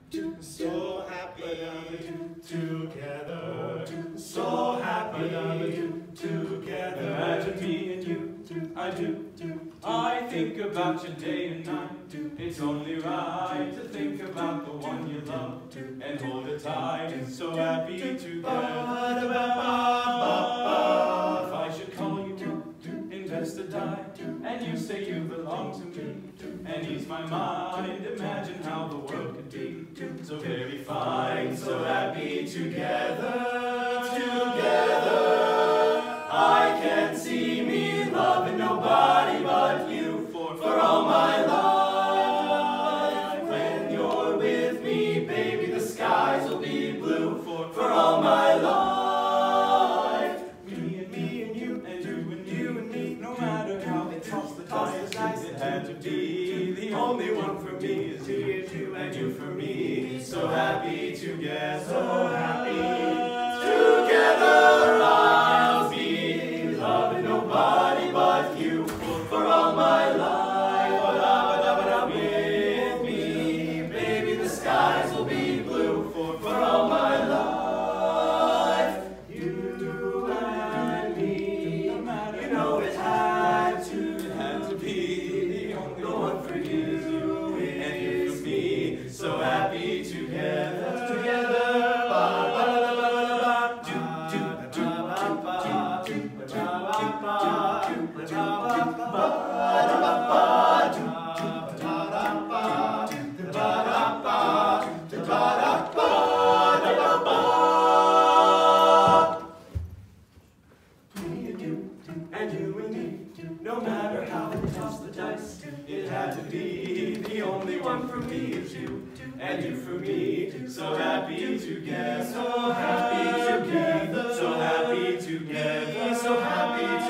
so happy together, so happy together. Imagine me and you, I do. I think about you day and night. It's only right to think about the one you love and hold her tight. So happy together. If I should call you up, invest a dime, and you say you belong to me and ease my mind, imagine how the world could be so very fine, so happy together, together. I can't see me loving nobody but you for all my life. When you're with me, baby, the skies will be blue for all my life. Me and you and you and me, no matter how they toss the dice, it had to be. The only one for me is you and you for me. So happy together, so happy together. I'll be loving nobody but you for all my life. With me, baby, the skies will be blue for all my life. You and me, no matter, you know it had to be. The only one for you and you for me. So happy together, together. And you and me, no matter how they toss the dice, it had to be. The only one for me is you, and you for me. So happy together, so happy together, so happy together, so happy together.